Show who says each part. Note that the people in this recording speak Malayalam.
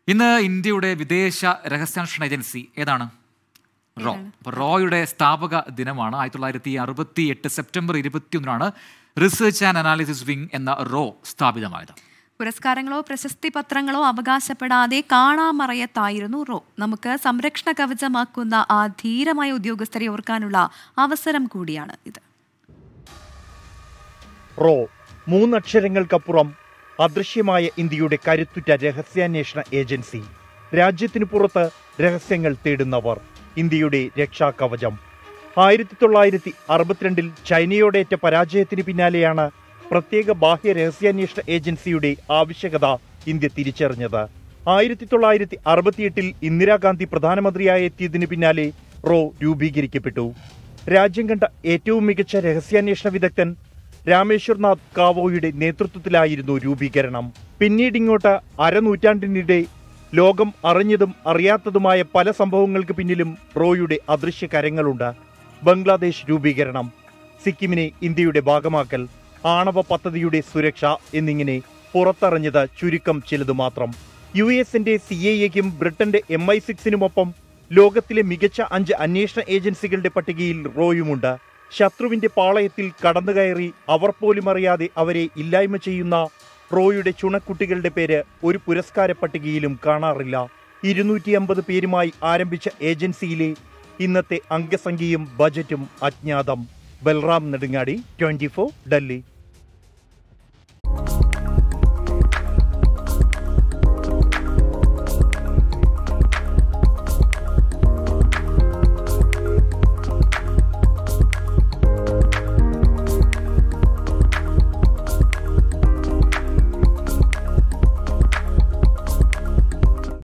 Speaker 1: ഇന്ന് ഇന്ത്യയുടെ വിദേശ രഹസ്യാന്വേഷണ ഏജൻസി ഏതാണ്? റോ. അപ്പോൾ റോയുടെ സ്ഥാപക ദിനമാണ്. 1968 September 21 research and analysis wing എന്ന റോ സ്ഥാപിതമായത്.
Speaker 2: പുരസ്കാരങ്ങളോ പ്രശസ്തി പത്രങ്ങളോ അവകാശപ്പെടാതെ കാണാമറയത്തായിരുന്നു റോ. നമുക്ക് സംരക്ഷണ കവചമാക്കുന്ന ആ ധീരമായ ഉദ്യോഗസ്ഥരെ ഓർക്കാനുള്ള അവസരം കൂടിയാണ് ഇത്.
Speaker 3: റോ 3 അക്ഷരങ്ങൾക്കപ്പുറം അദൃശ്യമായ ഇന്ത്യയുടെ കരുത്തുറ്റ രഹസ്യാന്വേഷണ ഏജൻസി. രാജ്യത്തിനു പുറത്ത് രഹസ്യങ്ങൾ തേടുന്നവർ, ഇന്ത്യയുടെ രക്ഷാകവചം. 1962 ചൈനയോടേറ്റ പരാജയത്തിന് പിന്നാലെയാണ് പ്രത്യേക ബാഹ്യ രഹസ്യാന്വേഷണ ഏജൻസിയുടെ ആവശ്യകത ഇന്ത്യ തിരിച്ചറിഞ്ഞത്. 1968 ഇന്ദിരാഗാന്ധി പ്രധാനമന്ത്രിയായി എത്തിയതിനു പിന്നാലെ റോ രൂപീകരിക്കപ്പെട്ടു. രാജ്യം കണ്ട ഏറ്റവും മികച്ച രഹസ്യാന്വേഷണ വിദഗ്ധൻ രാമേശ്വർനാഥ് കാവോയുടെ നേതൃത്വത്തിലായിരുന്നു രൂപീകരണം. പിന്നീടിങ്ങോട്ട് അരനൂറ്റാണ്ടിനിടെ ലോകം അറിഞ്ഞതും അറിയാത്തതുമായ പല സംഭവങ്ങൾക്ക് പിന്നിലും റോയുടെ അദൃശ്യ കരങ്ങളുണ്ട്. ബംഗ്ലാദേശ് രൂപീകരണം, സിക്കിമിനെ ഇന്ത്യയുടെ ഭാഗമാക്കൽ, ആണവ പദ്ധതിയുടെ സുരക്ഷ എന്നിങ്ങനെ പുറത്തറിഞ്ഞത് ചുരുക്കം ചിലതു മാത്രം. US-ന്റെ CIA-ക്കും ബ്രിട്ടന്റെ MI6-നുമൊപ്പം ലോകത്തിലെ മികച്ച 5 അന്വേഷണ ഏജൻസികളുടെ പട്ടികയിൽ റോയുമുണ്ട്. ശത്രുവിന്റെ പാളയത്തിൽ കടന്നുകയറി അവർ പോലും അറിയാതെ അവരെ ഇല്ലായ്മ ചെയ്യുന്ന റോയുടെ ചുണക്കുട്ടികളുടെ പേര് ഒരു പുരസ്കാര പട്ടികയിലും കാണാറില്ല. 250 പേരുമായി ആരംഭിച്ച ഏജൻസിയിലെ ഇന്നത്തെ അംഗസംഖ്യയും ബജറ്റും അജ്ഞാതം. ബൽറാം നെടുങ്ങാടി, 24, ഡൽഹി.